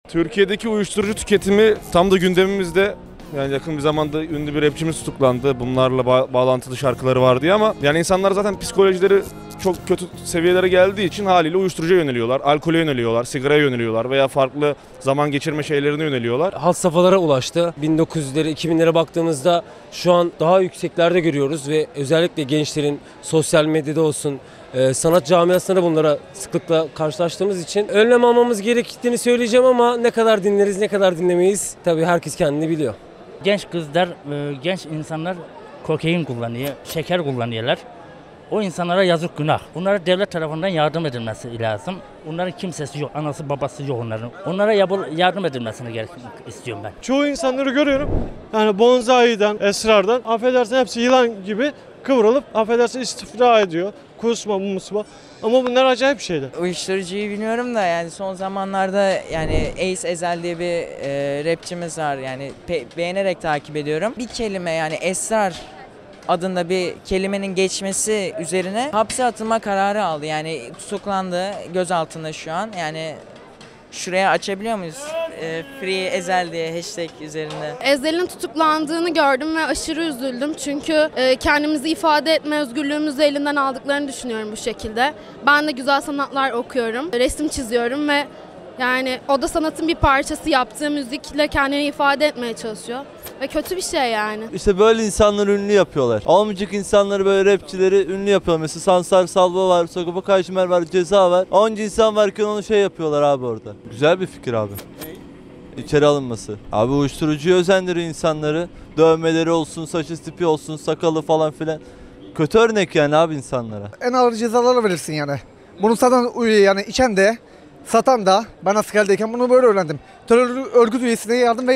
Türkiye'deki uyuşturucu tüketimi tam da gündemimizde. Yani yakın bir zamanda ünlü bir rapçimiz tutuklandı. Bunlarla bağlantılı şarkıları var diye ama yani insanlar zaten psikolojileri çok kötü seviyelere geldiği için haliyle uyuşturucuya yöneliyorlar, alkole yöneliyorlar, sigaraya yöneliyorlar veya farklı zaman geçirme şeylerine yöneliyorlar. Had safhalara ulaştı. 1900'lere, 2000'lere baktığımızda şu an daha yükseklerde görüyoruz ve özellikle gençlerin sosyal medyada olsun, sanat camiasında bunlara sıklıkla karşılaştığımız için önlem almamız gerektiğini söyleyeceğim ama ne kadar dinleriz, ne kadar dinlemeyiz tabii herkes kendini biliyor. Genç kızlar, genç insanlar kokain kullanıyor, şeker kullanıyorlar. O insanlara yazık, günah. Bunlara devlet tarafından yardım edilmesi lazım. Onların kimsesi yok, anası babası yok onların. Onlara yardım edilmesini istiyorum ben. Çoğu insanları görüyorum. Yani bonzai'den, esrardan, affedersin hepsi yılan gibi kıvrılıp affedersin istifra ediyor. Kusma, musma. Ama bunlar acayip şeyler. Uyuşturucuyu bilmiyorum da yani son zamanlarda yani Ace Ezel diye bir rapçimiz var. Yani beğenerek takip ediyorum. Bir kelime yani esrar adında bir kelimenin geçmesi üzerine hapse atılma kararı aldı. Yani tutuklandı, gözaltında şu an. Yani şuraya açabiliyor muyuz? Free Ezel diye hashtag üzerinde. Ezel'in tutuklandığını gördüm ve aşırı üzüldüm. Çünkü kendimizi ifade etme özgürlüğümüzü elinden aldıklarını düşünüyorum bu şekilde. Ben de güzel sanatlar okuyorum, resim çiziyorum ve yani o da sanatın bir parçası, yaptığı müzikle kendini ifade etmeye çalışıyor. Ve kötü bir şey yani. İşte böyle insanları ünlü yapıyorlar. Olmayacak insanları böyle rapçileri ünlü yapıyorlar. Mesela Sansar Salvo var, Sagopa Kajmer var, Ceza var. Onca insan varken onu şey yapıyorlar abi orada. Güzel bir fikir abi. İçeri alınması. Abi uyuşturucuya özendiriyor insanları. Dövmeleri olsun, saçı tipi olsun, sakalı falan filan. Kötü örnek yani abi insanlara. En ağır cezalar verirsin yani. Bunu zaten yani içen de satan da ben askerdeyken bunu böyle öğrendim. Terör örgüt üyesine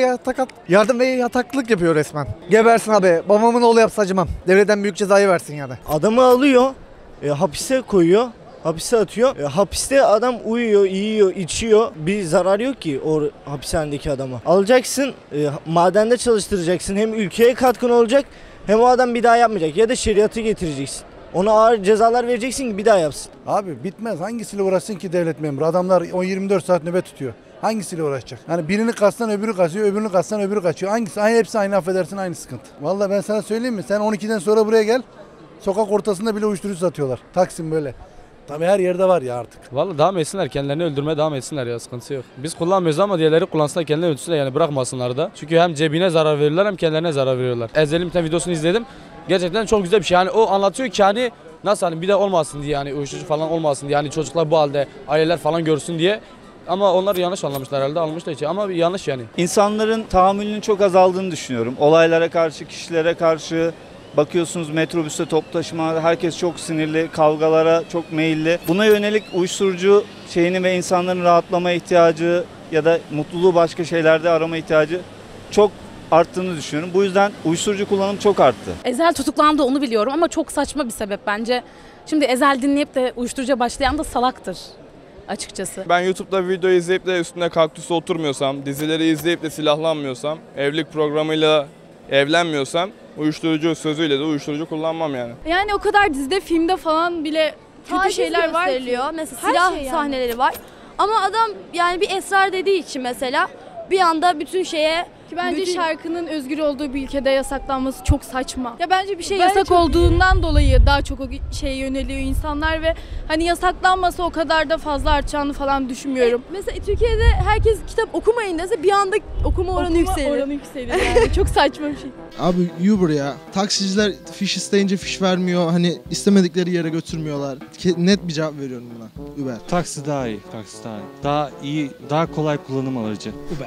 yardım ve yataklık yapıyor resmen. Gebersin abi. Babamın oğlu yapsa acımam. Devletten büyük cezayı versin yani. Adamı alıyor, hapise koyuyor, hapise atıyor. Hapiste adam uyuyor, yiyor, içiyor. Bir zarar yok ki o hapishanedeki adama. Alacaksın, madende çalıştıracaksın. Hem ülkeye katkın olacak hem o adam bir daha yapmayacak. Ya da şeriatı getireceksin. Ona ağır cezalar vereceksin ki bir daha yapsın. Abi bitmez. Hangisiyle uğraşsın ki devlet memuru? Adamlar 24 saat nöbet tutuyor. Hangisiyle uğraşacak? Yani birini kastan öbürü kaçıyor, öbürünü kastan öbürü kaçıyor. Hepsi aynı, affedersin, aynı sıkıntı. Vallahi ben sana söyleyeyim mi? Sen 12'den sonra buraya gel. Sokak ortasında bile uyuşturucu satıyorlar. Taksim böyle. Tabii her yerde var ya artık. Vallahi devam etsinler, kendilerini öldürmeye devam etsinler ya, sıkıntı yok. Biz kullanmıyoruz ama diğerleri kullansınlar, kendilerini öldürsünler yani, bırakmasınlar da. Çünkü hem cebine zarar verirler hem kendilerine zarar veriyorlar. Ezel'in bir tane videosunu izledim. Gerçekten çok güzel bir şey. Yani o anlatıyor ki hani nasıl hani bir de olmasın diye, yani uyuşturucu falan olmasın diye, yani çocuklar bu halde, aileler falan görsün diye. Ama onlar yanlış anlamışlar herhalde, almışlar içi ama yanlış yani. İnsanların tahammülünün çok azaldığını düşünüyorum. Olaylara karşı, kişilere karşı bakıyorsunuz, metrobüste, toplu taşımada herkes çok sinirli, kavgalara çok meyilli. Buna yönelik uyuşturucu şeyini ve insanların rahatlama ihtiyacı ya da mutluluğu başka şeylerde arama ihtiyacı çok arttığını düşünüyorum. Bu yüzden uyuşturucu kullanım çok arttı. Ezel tutuklandı, onu biliyorum ama çok saçma bir sebep bence. Şimdi Ezel dinleyip de uyuşturucuya başlayan da salaktır açıkçası. Ben YouTube'da video izleyip de üstüne kaktüse oturmuyorsam, dizileri izleyip de silahlanmıyorsam, evlilik programıyla evlenmiyorsam uyuşturucu sözüyle de uyuşturucu kullanmam yani. Yani o kadar dizide, filmde falan bile kötü şeyler var ki. Mesela silah sahneleri var. Ama adam yani bir esrar dediği için mesela bir anda bütün şeye... Ki bence şarkının özgür olduğu bir ülkede yasaklanması çok saçma. Ya bence bir şey yasak olduğundan dolayı daha çok o şeye yöneliyor insanlar ve hani yasaklanmasa o kadar da fazla artacağını falan düşünmüyorum. Mesela Türkiye'de herkes kitap okumayın dese bir anda okuma oranı yükseliyor yani. Çok saçma bir şey. Abi Uber ya. Taksiciler fiş isteyince fiş vermiyor. Hani istemedikleri yere götürmüyorlar. Net bir cevap veriyorum buna. Uber. Taksi daha iyi. Daha iyi, daha kolay kullanım aracı. Uber.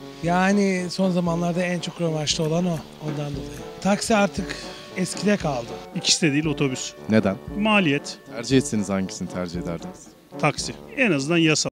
Yani son zamanlarda en çok revaçta olan o. Ondan dolayı. Taksi artık eskide kaldı. İkisi de değil, otobüs. Neden? Maliyet. Tercih etseniz hangisini tercih ederdiniz? Taksi. En azından yasal.